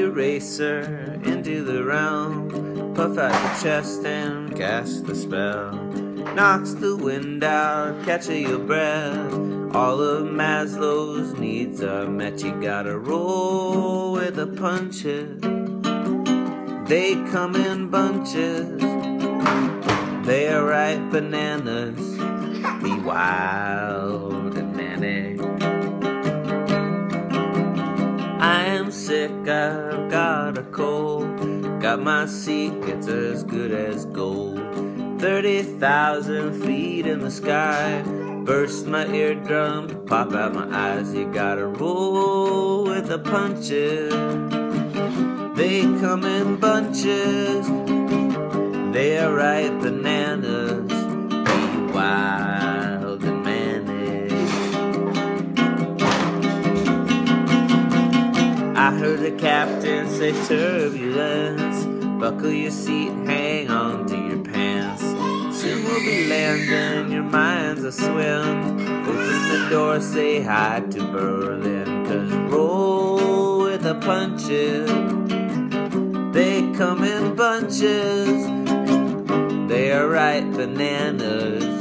eraser into the realm, puff out your chest and cast the spell. Knocks the wind out, catching your breath. All of Maslow's needs are met. You gotta roll with the punches. They come in bunches. They are ripe bananas. Be wild and manic. I am sick, I've got a cold. Got my secrets as good as gold. 30,000 feet in the sky. Burst my eardrum, pop out my eyes. You gotta roll with the punches. They come in bunches. They are ripe bananas. Be wild and manic. I heard the captain say turbulence. Buckle your seat, hang on to your pants. Soon we'll be landing, your mind's a swim. Open the door, say hi to Berlin. Cause roll with the punches. They come in bunches. They are ripe bananas.